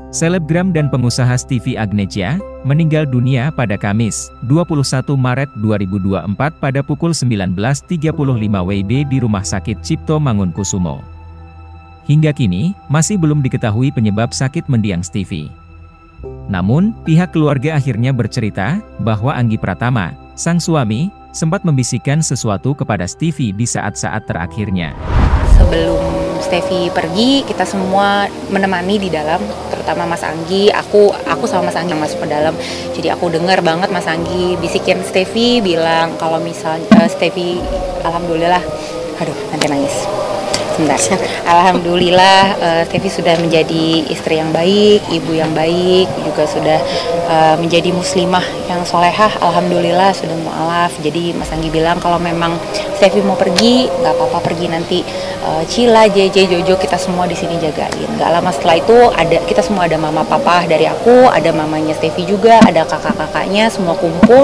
Selebgram dan pengusaha Stevie Agnecia meninggal dunia pada Kamis, 21 Maret 2024 pada pukul 19.35 WIB di Rumah Sakit Cipto Mangunkusumo. Hingga kini, masih belum diketahui penyebab sakit mendiang Stevie. Namun, pihak keluarga akhirnya bercerita bahwa Anggi Pratama, sang suami, sempat membisikkan sesuatu kepada Stevie di saat-saat terakhirnya. Sebelum Stevie pergi, kita semua menemani di dalam, terutama Mas Anggi. Aku sama Mas Anggi yang masuk ke dalam. Jadi aku dengar banget Mas Anggi bisikin Stevie, bilang kalau misalnya Stevie, alhamdulillah, aduh nanti nangis. Sebentar. Alhamdulillah Stevie sudah menjadi istri yang baik, ibu yang baik, juga sudah menjadi muslimah yang solehah. Alhamdulillah sudah mu'alaf. Jadi Mas Anggi bilang kalau memang Stevie mau pergi, nggak apa-apa pergi nanti. Cila, JJ, Jojo, kita semua di sini jagain. Nggak lama setelah itu kita semua ada mama papa dari aku, ada mamanya Stevie juga, ada kakak-kakaknya, semua kumpul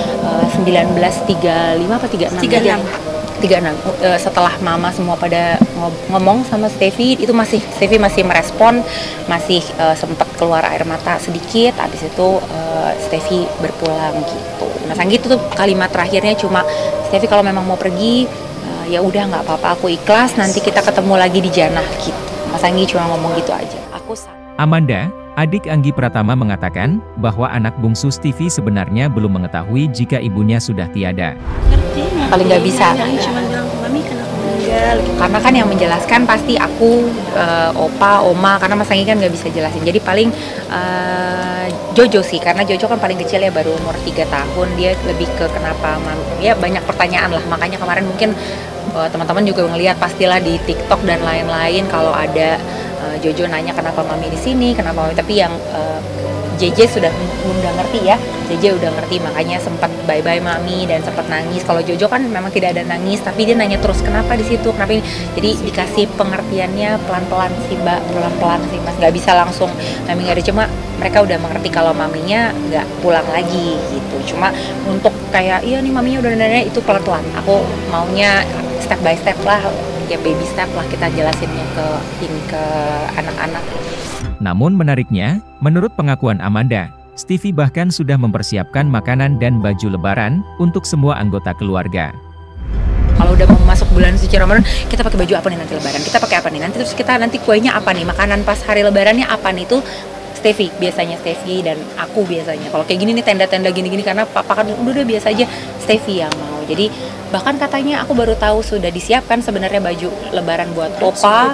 19.35 apa 36? 36. Setelah mama semua pada ngomong sama Stevie, itu Stevie masih merespon, masih sempat keluar air mata sedikit. Habis itu Stevie berpulang gitu. Nah, Anggi itu tuh kalimat terakhirnya cuma, Stevie kalau memang mau pergi, ya udah nggak apa-apa, aku ikhlas, nanti kita ketemu lagi di jannah gitu. Mas Anggi cuma ngomong gitu aja. Amanda, adik Anggi Pratama, mengatakan bahwa anak bungsu Stevie sebenarnya belum mengetahui jika ibunya sudah tiada. Paling nggak bisa. Cuma bilang ke mami kenapa meninggal. Karena kan yang menjelaskan pasti aku, opa, oma, karena Mas Anggi kan nggak bisa jelasin. Jadi paling Jojo sih, karena Jojo kan paling kecil ya, baru umur 3 tahun. Dia lebih ke kenapa ya banyak pertanyaan lah. Makanya kemarin mungkin teman-teman juga ngelihat pastilah di TikTok dan lain-lain kalau ada Jojo nanya kenapa mami di sini, kenapa mami, tapi yang JJ sudah ngerti ya, JJ udah ngerti, makanya sempat bye-bye mami dan sempat nangis. Kalau Jojo kan memang tidak ada nangis, tapi dia nanya terus kenapa di situ, kenapa ini. Jadi dikasih pengertiannya pelan-pelan sih Mbak, pelan-pelan sih Mas, nggak bisa langsung mami nggak ada, cuma mereka udah mengerti kalau maminya nggak pulang lagi gitu. Cuma untuk kayak iya nih maminya udah nanya, itu pelan-pelan. Aku maunya step by step lah, ya baby step lah kita jelasinnya ke anak-anak. Namun menariknya, menurut pengakuan Amanda, Stevie bahkan sudah mempersiapkan makanan dan baju lebaran untuk semua anggota keluarga. Kalau udah mau masuk bulan suci Ramadan, kita pakai baju apa nih nanti lebaran? Kita pakai apa nih nanti? Terus kita nanti kuenya apa nih? Makanan pas hari lebarannya apa nih? Itu Stevie, biasanya Stevie dan aku biasanya. Kalau kayak gini nih tenda-tenda gini-gini, karena papa kan udah biasa aja, Stevie yang mau. Jadi bahkan katanya aku baru tahu sudah disiapkan sebenarnya baju lebaran buat opa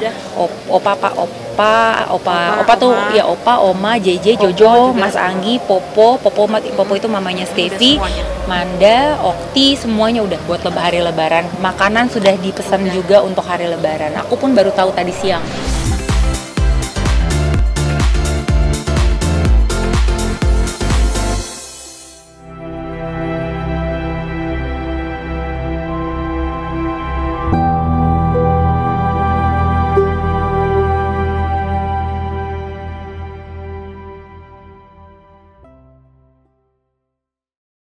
tuh ya, opa, oma, JJ, Jojo, Mas Anggi, Popo itu mamanya Stevie, Manda, Okti, semuanya udah buat hari lebaran. Makanan sudah dipesan juga untuk hari lebaran. Aku pun baru tahu tadi siang.